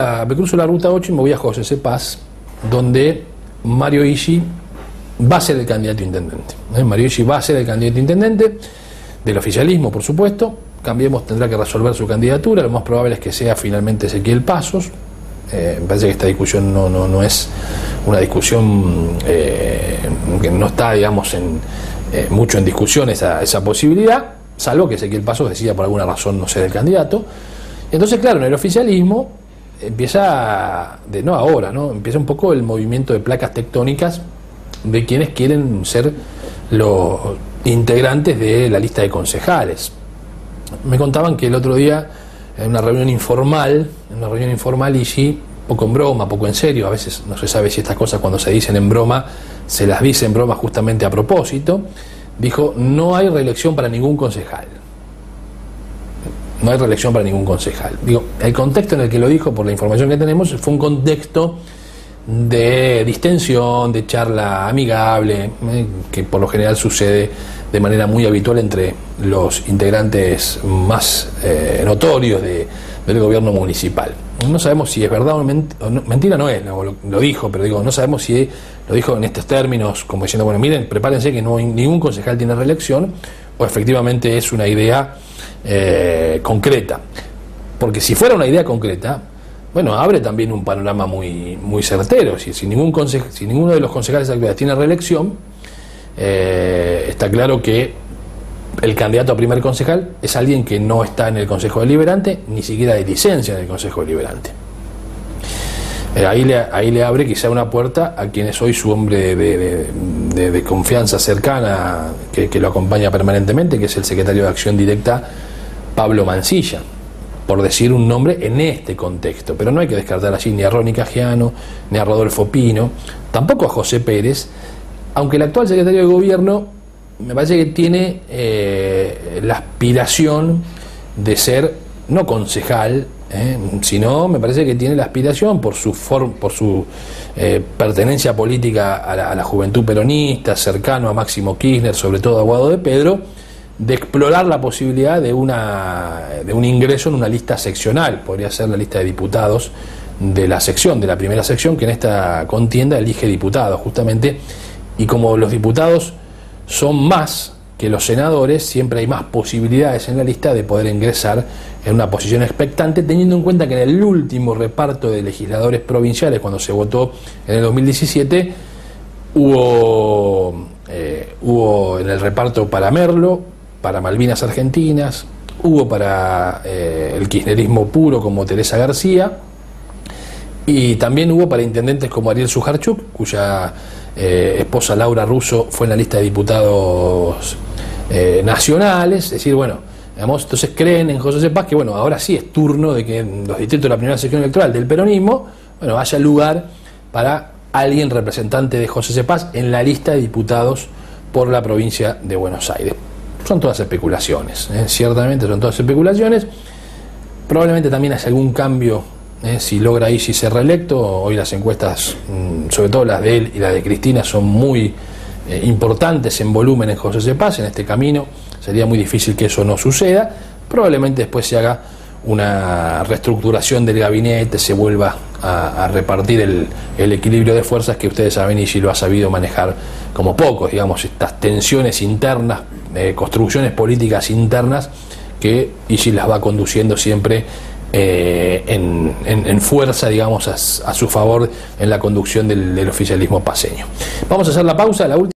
Me cruzo la ruta 8 y me voy a José C. Paz, donde Mario Ishi va a ser el candidato a intendente. Mario Ishi va a ser el candidato a intendente del oficialismo, por supuesto. Cambiemos tendrá que resolver su candidatura, lo más probable es que sea finalmente Ezequiel Pazos. Me parece que esta discusión no es una discusión que no está, digamos, mucho en discusión esa posibilidad, salvo que Ezequiel Pazos decida por alguna razón no ser el candidato. Entonces, claro, en el oficialismo empieza, empieza un poco el movimiento de placas tectónicas de quienes quieren ser los integrantes de la lista de concejales. Me contaban que el otro día, en una reunión informal, Ishi, poco en broma, poco en serio, a veces no se sabe si estas cosas cuando se dicen en broma, se las dice en broma justamente a propósito, dijo: no hay reelección para ningún concejal. No hay reelección para ningún concejal. Digo, el contexto en el que lo dijo, por la información que tenemos, fue un contexto de distensión, de charla amigable, que por lo general sucede de manera muy habitual entre los integrantes más notorios del gobierno municipal. No sabemos si es verdad o mentira, no es, lo dijo, pero digo, no sabemos si lo dijo en estos términos, como diciendo, bueno, miren, prepárense que ningún concejal tiene reelección, o efectivamente es una idea concreta. Porque si fuera una idea concreta, bueno, abre también un panorama muy certero. Si ninguno de los concejales actuales tiene reelección, está claro que el candidato a primer concejal es alguien que no está en el Consejo Deliberante, ni siquiera de licencia en el Consejo Deliberante. Ahí le abre quizá una puerta a quien es hoy su hombre de confianza cercana, que lo acompaña permanentemente, que es el secretario de Acción Directa, Pablo Mancilla, por decir un nombre en este contexto. Pero no hay que descartar allí ni a Ronnie Cagiano, ni a Rodolfo Pino, tampoco a José Pérez, aunque el actual secretario de Gobierno me parece que tiene la aspiración de ser no concejal, sino me parece que tiene la aspiración por su pertenencia política a la juventud peronista, cercano a Máximo Kirchner, sobre todo a Guado de Pedro, de explorar la posibilidad de un ingreso en una lista seccional. Podría ser la lista de diputados de la primera sección, que en esta contienda elige diputados justamente, y como los diputados son más que los senadores, siempre hay más posibilidades en la lista de poder ingresar en una posición expectante, teniendo en cuenta que en el último reparto de legisladores provinciales, cuando se votó en el 2017, hubo en el reparto para Merlo, para Malvinas Argentinas, hubo para el kirchnerismo puro como Teresa García, y también hubo para intendentes como Ariel Sujarchuk, cuya esposa Laura Russo fue en la lista de diputados nacionales. Es decir, bueno, digamos, entonces creen en José C. Paz que, bueno, ahora sí es turno de que en los distritos de la primera sección electoral del peronismo, bueno, haya lugar para alguien representante de José C. Paz en la lista de diputados por la provincia de Buenos Aires. Son todas especulaciones, ciertamente son todas especulaciones. Probablemente también haya algún cambio si logra Ishi ser reelecto. Hoy las encuestas, sobre todo las de él y las de Cristina, son muy importantes en volumen en José C. Paz. En este camino sería muy difícil que eso no suceda. Probablemente después se haga una reestructuración del gabinete, se vuelva a repartir el equilibrio de fuerzas que ustedes saben, Ishi lo ha sabido manejar como pocos, digamos, estas tensiones internas, construcciones políticas internas que Ishi las va conduciendo siempre en fuerza, digamos, a su favor en la conducción del oficialismo paceño. Vamos a hacer la pausa, la última.